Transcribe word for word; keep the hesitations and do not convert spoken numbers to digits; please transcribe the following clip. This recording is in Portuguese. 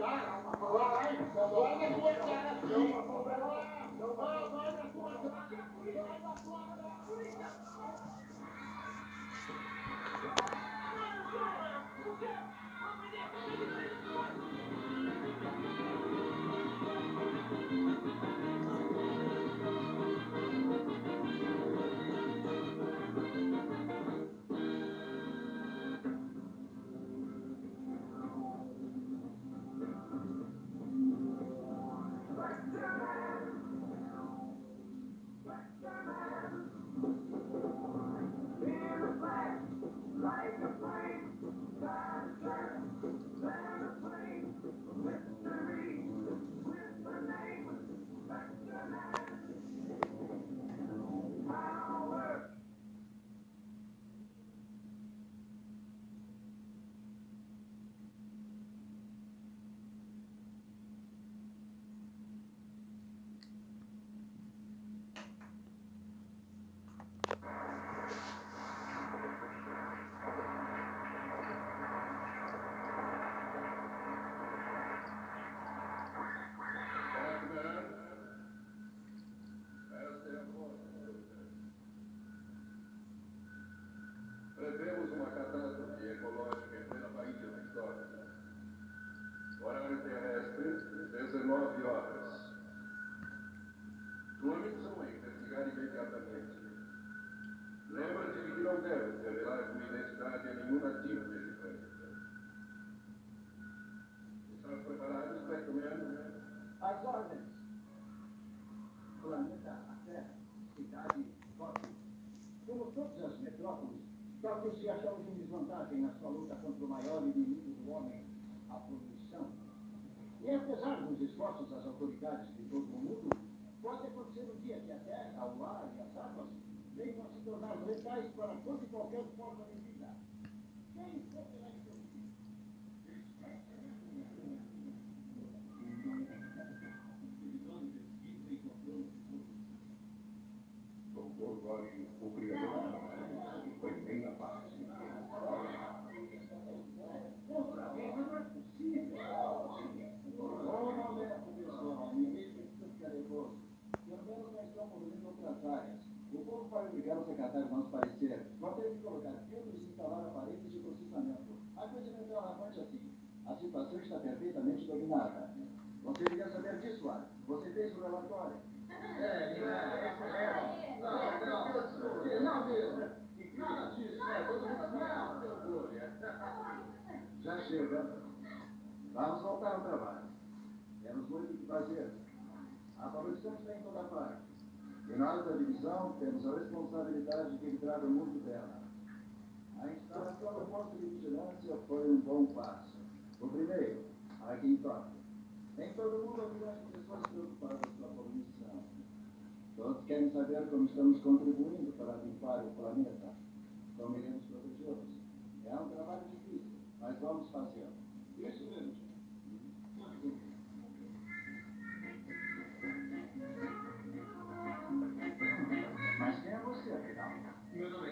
Prevemos uma catástrofe ecológica em plena Bahia da história. Horário terrestre, dezenove horas. Sua missão é investigar imediatamente. Lembra-te de que não deves revelar tua identidade a nenhum nativo desse planeta. Estás preparado, Spectreman? As ordens. Planeta, a Terra, cidade, Tóquio. Como todas as metrópoles, Tóquio se achou em desvantagem na sua luta contra o maior inimigo do homem, a poluição. E apesar dos esforços das autoridades de todo o mundo, pode acontecer um dia que a terra, o ar e as águas venham a se tornar letais para toda e qualquer forma de vida. Quem poderá impedir? Doutor Gory, o criador, foi bem na parte. Outra vez, não é possível. Oh, não é pessoal, ninguém precisa ficar nervoso. Pelo menos nós estamos movendo outras áreas. O povo vai obrigar o secretário a nos parecer. Vão ter que colocar filtros e instalar aparelhos de processamento. A coisa não está alavante assim. A situação está perfeitamente dominada. Você devia saber disso, Ar. Você fez o relatório. É, não é, é correto. Não, não, não, não mesmo. Nada disso, é, todo mundo não, seu Glória. Já chega. Vamos voltar ao trabalho. Temos muito o que fazer. A poluição está em toda parte. E nós da divisão temos a responsabilidade de livrar o mundo dela. A instalação do posto de vigilância foi um bom passo. O primeiro, aqui em Tóquio. Nem todo mundo aqui acha pessoas preocupadas com a poluição. Todos querem saber como estamos contribuindo para limpar o planeta. Como iremos protegê-los. É um trabalho difícil, mas vamos fazê-lo. Isso mesmo. Mas quem é você, afinal? Meu nome